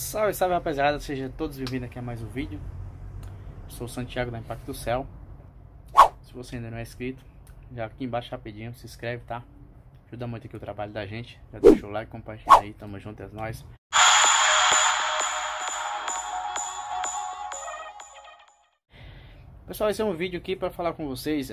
Salve, salve rapaziada, sejam todos bem-vindos aqui a mais um vídeo. Sou o Santiago da Impacto do Céu. Se você ainda não é inscrito, já aqui embaixo rapidinho, se inscreve, tá? Ajuda muito aqui o trabalho da gente. Já deixa o like, compartilha aí, tamo junto, é nóis. Pessoal, esse é um vídeo aqui para falar com vocês.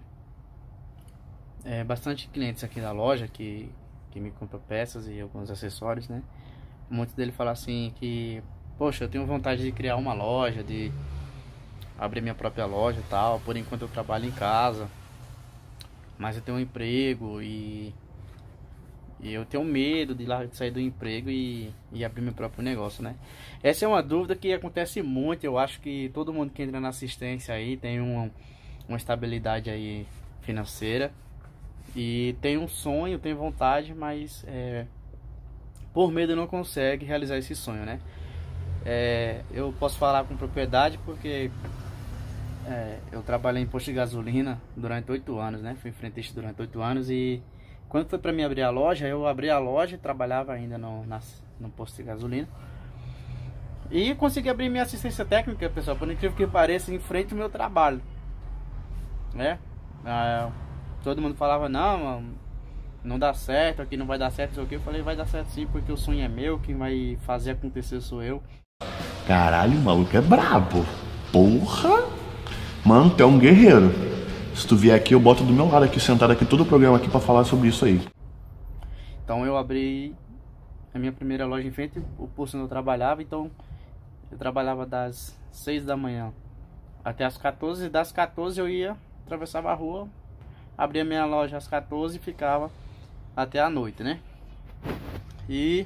Bastante clientes aqui da loja que me compram peças e alguns acessórios, né? Muitos deles falam assim que, poxa, eu tenho vontade de criar uma loja, de abrir minha própria loja e tal. Por enquanto eu trabalho em casa, mas eu tenho um emprego e eu tenho medo de sair do emprego e abrir meu próprio negócio, né? Essa é uma dúvida que acontece muito. Eu acho que todo mundo que entra na assistência aí tem uma estabilidade aí financeira e tem um sonho, tem vontade, mas por medo não consegue realizar esse sonho, né? Eu posso falar com propriedade porque eu trabalhei em posto de gasolina durante 8 anos, né? Fui frentista durante 8 anos e quando foi para mim abrir a loja, eu abri a loja e trabalhava ainda no posto de gasolina. E consegui abrir minha assistência técnica, pessoal, por incrível que pareça, em frente ao meu trabalho, né? Todo mundo falava, não dá certo, aqui não vai dar certo, não sei o que. Eu falei, vai dar certo sim, porque o sonho é meu, quem vai fazer acontecer sou eu. Caralho, o maluco é brabo. Porra! Mano, tu é um guerreiro. Se tu vier aqui, eu boto do meu lado aqui, sentado aqui, todo o programa aqui pra falar sobre isso aí. Então eu abri a minha primeira loja em frente ao posto onde eu trabalhava. Então eu trabalhava das 6 da manhã até as 14, e das 14 eu ia, atravessava a rua, abria minha loja às 14 e ficava até a noite, né? E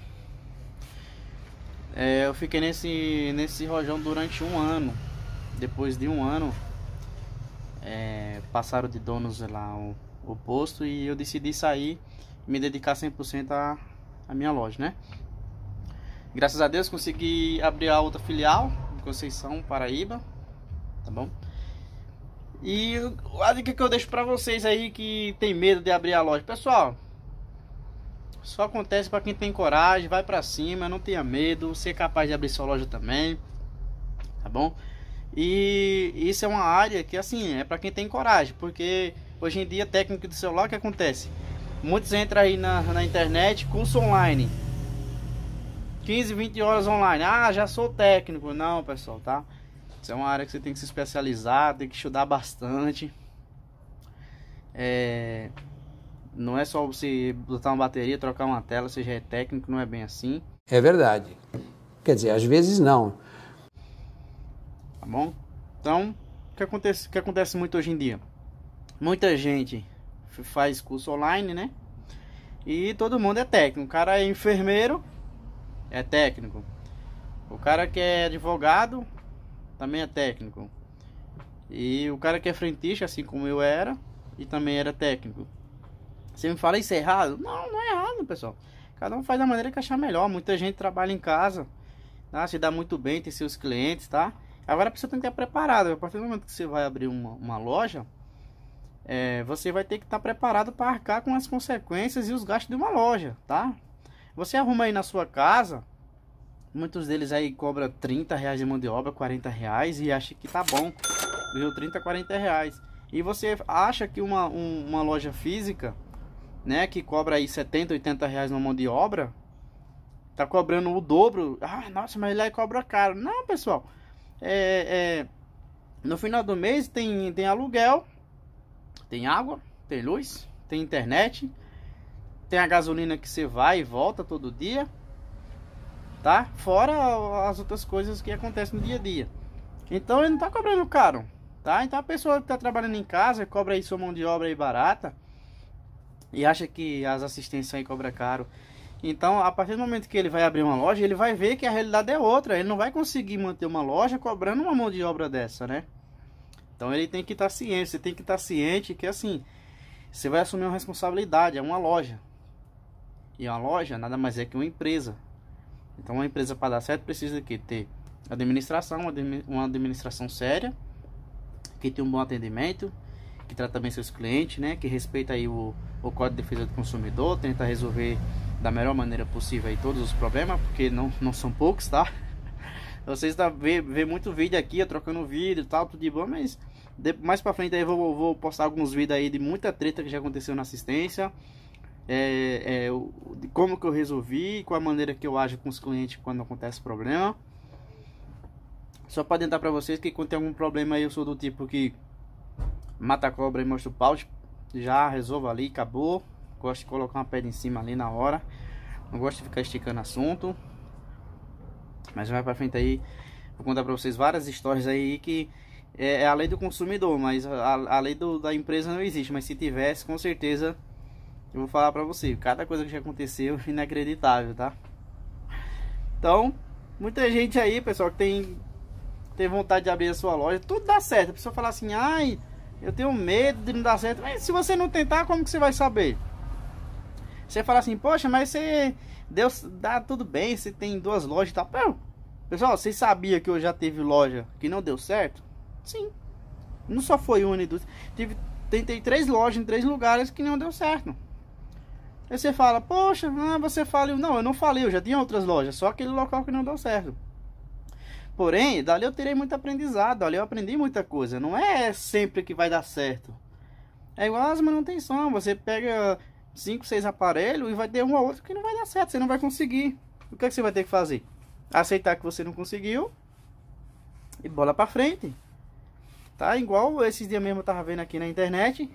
eu fiquei nesse rojão durante um ano. Depois de um ano, passaram de donos lá o posto e eu decidi sair e me dedicar 100% à minha loja, né? Graças a Deus consegui abrir a outra filial em Conceição, Paraíba, tá bom? E a dica que eu deixo pra vocês aí que tem medo de abrir a loja, pessoal, só acontece pra quem tem coragem. Vai pra cima, não tenha medo, ser capaz de abrir sua loja também, tá bom? E isso é uma área que assim, é pra quem tem coragem, porque hoje em dia técnico de celular, o que acontece? Muitos entram aí na internet, curso online, 15, 20 horas online. Já sou técnico. Não, pessoal, tá? Isso é uma área que você tem que se especializar, tem que estudar bastante. Não é só você botar uma bateria, trocar uma tela, você já é técnico, não é bem assim. É verdade. Quer dizer, às vezes não. Tá bom? Então, o que acontece muito hoje em dia? Muita gente faz curso online, né? E todo mundo é técnico. O cara é enfermeiro, é técnico. O cara que é advogado também é técnico. E o cara que é frentista, assim como eu era, e também era técnico. Você me fala isso é errado? Não é errado, pessoal. Cada um faz da maneira que achar melhor. Muita gente trabalha em casa, tá? Se dá muito bem, tem seus clientes, tá? Agora a pessoa tem que estar preparada. A partir do momento que você vai abrir uma loja, você vai ter que estar preparado para arcar com as consequências e os gastos de uma loja, tá? Você arruma aí na sua casa, muitos deles aí cobram 30 reais de mão de obra, 40 reais e acha que tá bom, viu? 30, 40 reais. E você acha que uma loja física, né, que cobra aí 70, 80 reais na mão de obra, tá cobrando o dobro. Nossa, mas ele aí cobra caro. Não, pessoal. No final do mês tem aluguel, tem água, tem luz, tem internet, tem a gasolina que você vai e volta todo dia, tá? Fora as outras coisas que acontecem no dia a dia. Então ele não tá cobrando caro, tá? Então a pessoa que tá trabalhando em casa cobra aí sua mão de obra aí barata e acha que as assistências aí cobram caro. Então, a partir do momento que ele vai abrir uma loja, ele vai ver que a realidade é outra. Ele não vai conseguir manter uma loja cobrando uma mão de obra dessa, né? Então, ele tem que estar ciente. Você tem que estar ciente que, assim, você vai assumir uma responsabilidade. É uma loja. E uma loja nada mais é que uma empresa. Então, uma empresa para dar certo precisa de ter administração, uma administração séria, que tem um bom atendimento, que trata bem seus clientes, né? Que respeita aí o Código de Defesa do Consumidor, tenta resolver da melhor maneira possível aí todos os problemas, porque não são poucos, tá? Vocês vê muito vídeo aqui, eu trocando vídeo e tal, tudo de bom, mas mais pra frente aí eu vou postar alguns vídeos aí de muita treta que já aconteceu na assistência, de como que eu resolvi, qual a maneira que eu ajo com os clientes quando acontece problema. Só para adiantar pra vocês que quando tem algum problema aí, eu sou do tipo que mata a cobra e mostra o pau, já resolvo ali, acabou. Gosto de colocar uma pedra em cima ali na hora, não gosto de ficar esticando assunto. Mas mais pra frente aí, vou contar pra vocês várias histórias aí que é a lei do consumidor, mas a lei da empresa não existe. Mas se tivesse, com certeza eu vou falar pra você. Cada coisa que já aconteceu, inacreditável, tá? Então, muita gente aí, pessoal, que tem vontade de abrir a sua loja, tudo dá certo. A pessoa fala assim, ai, eu tenho medo de não dar certo. Mas se você não tentar, como que você vai saber? Você fala assim, poxa, mas você dá tudo bem, você tem 2 lojas e tal. Pessoal, vocês sabiam que eu já teve loja que não deu certo? Sim. Não só foi uma indústria. Tentei 3 lojas em 3 lugares que não deu certo. Aí você fala, poxa, você faliu. Não, eu não falei, eu já tinha outras lojas, só aquele local que não deu certo. Porém, dali eu terei muito aprendizado, dali eu aprendi muita coisa. Não é sempre que vai dar certo. É igual as manutenção, você pega 5, 6 aparelhos e vai ter um ou outro que não vai dar certo, você não vai conseguir. O que é que você vai ter que fazer? Aceitar que você não conseguiu e bola pra frente. Tá? Igual esses dias mesmo eu tava vendo aqui na internet.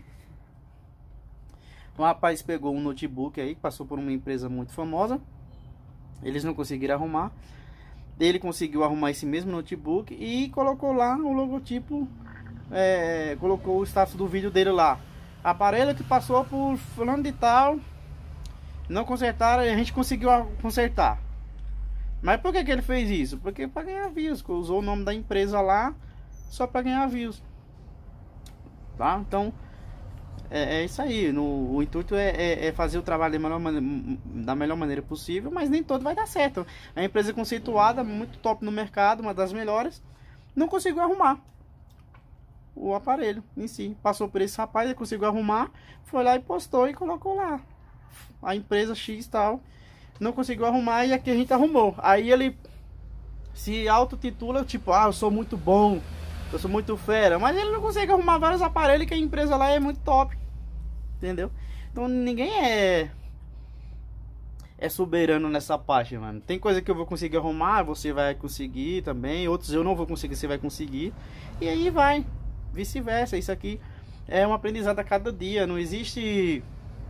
Um rapaz pegou um notebook aí, passou por uma empresa muito famosa. Eles não conseguiram arrumar. Ele conseguiu arrumar esse mesmo notebook e colocou lá o logotipo, colocou o status do vídeo dele lá. Aparelho que passou por fulano de tal, não consertaram e a gente conseguiu consertar. Mas por que ele fez isso? Porque para ganhar views, usou o nome da empresa lá só para ganhar views, tá? Então é isso aí. O intuito é fazer o trabalho da melhor maneira possível, mas nem todo vai dar certo. A empresa conceituada, muito top no mercado, uma das melhores, não conseguiu arrumar o aparelho em si. Passou por esse rapaz, ele conseguiu arrumar, foi lá e postou e colocou lá a empresa X tal, não conseguiu arrumar e aqui a gente arrumou. Aí ele se autotitula tipo, eu sou muito bom, eu sou muito fera, mas ele não consegue arrumar vários aparelhos que a empresa lá é muito top, entendeu? Então ninguém é soberano nessa parte, mano. Tem coisa que eu vou conseguir arrumar, você vai conseguir também, outros eu não vou conseguir, você vai conseguir, e aí vai vice-versa. Isso aqui é um aprendizado a cada dia. Não existe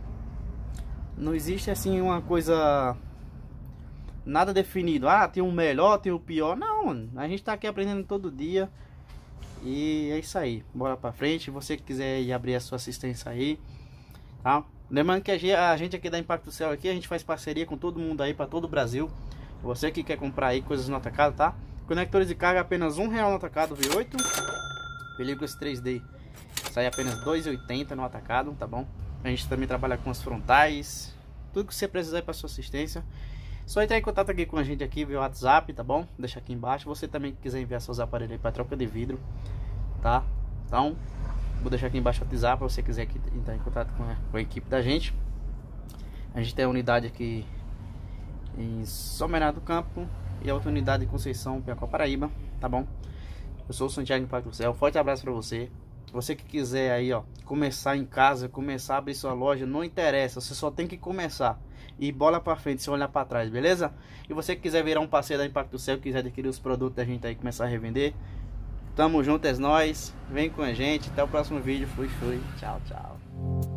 assim uma coisa, nada definido. Tem o melhor, tem o pior. Não, mano. A gente tá aqui aprendendo todo dia. E é isso aí. Bora pra frente. Você que quiser ir abrir a sua assistência aí, tá? Lembrando que a gente aqui da Impacto Cell aqui, a gente faz parceria com todo mundo aí, pra todo o Brasil. Você que quer comprar aí coisas no atacado, tá? Conectores de carga apenas R$1 no atacado, V8. Películas 3D sai apenas R$2,80 no atacado, tá bom? A gente também trabalha com as frontais, tudo que você precisar para sua assistência. Só entrar em contato aqui com a gente aqui via WhatsApp, tá bom? Deixa aqui embaixo. Você também que quiser enviar seus aparelhos aí para troca de vidro, tá? Então, vou deixar aqui embaixo o WhatsApp para você quiser entrar em contato com a equipe da gente. A gente tem a unidade aqui em São Bernardo do Campo e a outra unidade em Conceição, Piacó, Paraíba, tá bom? Eu sou o Santiago Impacto Cell. Forte abraço para você. Você que quiser aí, começar em casa, começar a abrir sua loja, não interessa, você só tem que começar e bola para frente, sem olhar para trás, beleza? E você que quiser virar um parceiro da Impacto Cell, quiser adquirir os produtos da gente aí, começar a revender, tamo junto, é nóis. Vem com a gente, até o próximo vídeo. Fui, tchau, tchau.